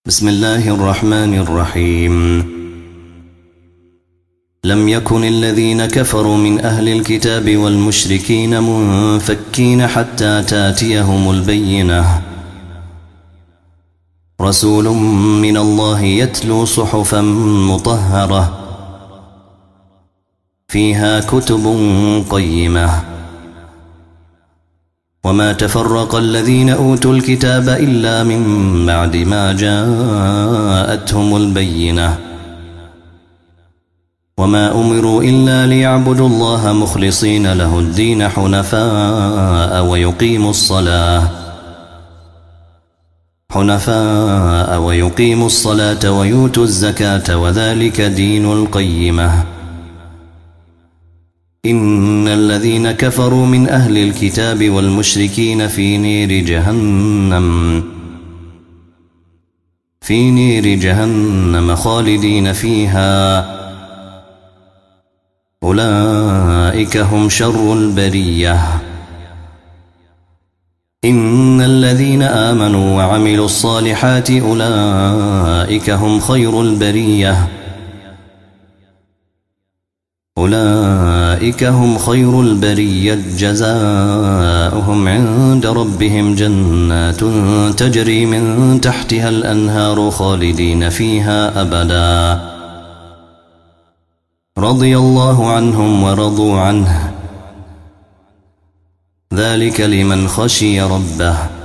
بسم الله الرحمن الرحيم. لم يكن الذين كفروا من أهل الكتاب والمشركين منفكين حتى تاتيهم البينة. رسول من الله يتلو صحفا مطهرة فيها كتب قيمة. وما تفرق الذين أوتوا الكتاب إلا من بعد ما جاءتهم البينة. وما أمروا إلا ليعبدوا الله مخلصين له الدين حنفاء ويقيموا الصلاة ويؤتوا الزكاة وذلك دين القيمة. إن الذين كفروا من أهل الكتاب والمشركين في نير جهنم خالدين فيها. أولئك هم شر البرية. إن الذين آمنوا وعملوا الصالحات أولئك هم خير البرية. جزاؤهم عند ربهم جنات تجري من تحتها الأنهار خالدين فيها أبدا. رضي الله عنهم ورضوا عنه ذلك لمن خشي ربه.